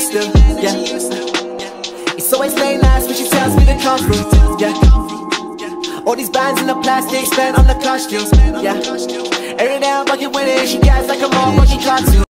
used to, yeah. It's always late nights when she tells me to come through, yeah. All these bands in the plastic spent on the costumes, yeah. Every day I'm fucking with it, she gets like a motherfucking cartoon.